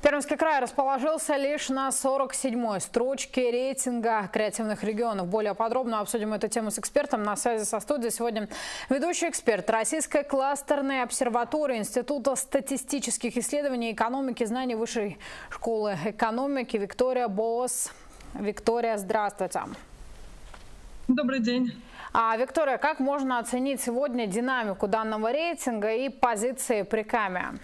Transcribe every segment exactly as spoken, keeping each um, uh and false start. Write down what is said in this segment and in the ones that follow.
Пермский край расположился лишь на сорок седьмой строчке рейтинга креативных регионов. Более подробно обсудим эту тему с экспертом. На связи со студией сегодня ведущий эксперт Российской кластерной обсерватории Института статистических исследований и экономики знаний Высшей школы экономики Виктория Боос. Виктория, здравствуйте. Добрый день. А, Виктория, как можно оценить сегодня динамику данного рейтинга и позиции Прикамья?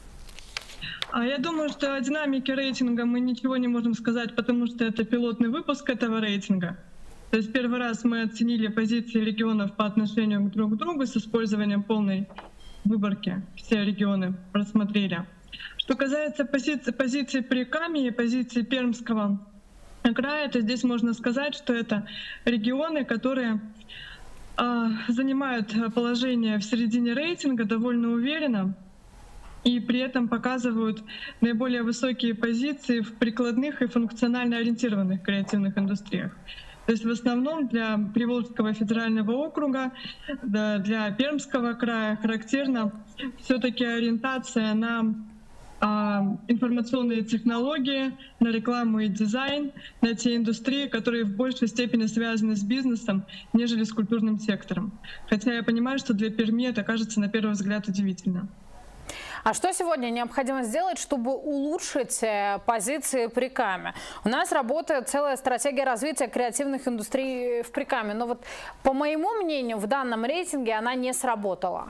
Я думаю, что о динамике рейтинга мы ничего не можем сказать, потому что это пилотный выпуск этого рейтинга. То есть первый раз мы оценили позиции регионов по отношению друг к другу с использованием полной выборки. Все регионы просмотрели. Что касается позиции, позиции Прикамья и позиции Пермского края, то здесь можно сказать, что это регионы, которые э, занимают положение в середине рейтинга довольно уверенно, и при этом показывают наиболее высокие позиции в прикладных и функционально ориентированных креативных индустриях. То есть в основном для Приволжского федерального округа, для Пермского края характерна все-таки ориентация на информационные технологии, на рекламу и дизайн, на те индустрии, которые в большей степени связаны с бизнесом, нежели с культурным сектором. Хотя я понимаю, что для Перми это кажется на первый взгляд удивительно. А что сегодня необходимо сделать, чтобы улучшить позиции Прикамья? У нас работает целая стратегия развития креативных индустрий в Прикамье, но вот по моему мнению в данном рейтинге она не сработала.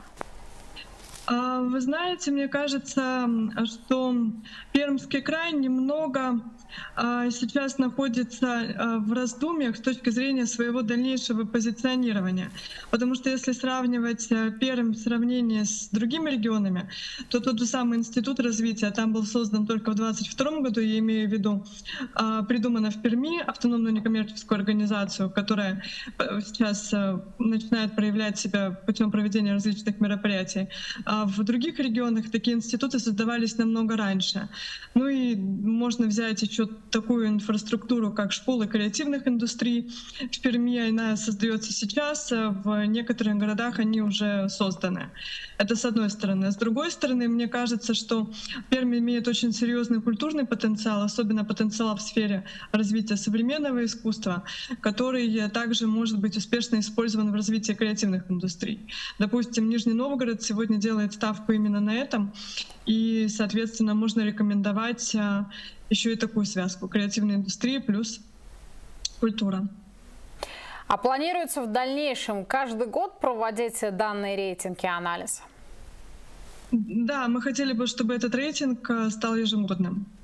Вы знаете, мне кажется, что Пермский край немного сейчас находится в раздумьях с точки зрения своего дальнейшего позиционирования. Потому что если сравнивать Пермь в сравнении с другими регионами, то тот же самый институт развития там был создан только в двадцать втором году, я имею в виду, придумано в Перми автономную некоммерческую организацию, которая сейчас начинает проявлять себя путем проведения различных мероприятий. А в других регионах такие институты создавались намного раньше. Ну и можно взять еще такую инфраструктуру, как школы креативных индустрий. В Перми она создается сейчас, в некоторых городах они уже созданы. Это с одной стороны. С другой стороны, мне кажется, что Пермь имеет очень серьезный культурный потенциал, особенно потенциал в сфере развития современного искусства, который также может быть успешно использован в развитии креативных индустрий. Допустим, Нижний Новгород сегодня делает ставку именно на этом, и, соответственно, можно рекомендовать еще и такую связку креативной индустрии плюс культура. А планируется в дальнейшем каждый год проводить данные рейтинги и анализ? Да, мы хотели бы, чтобы этот рейтинг стал ежегодным.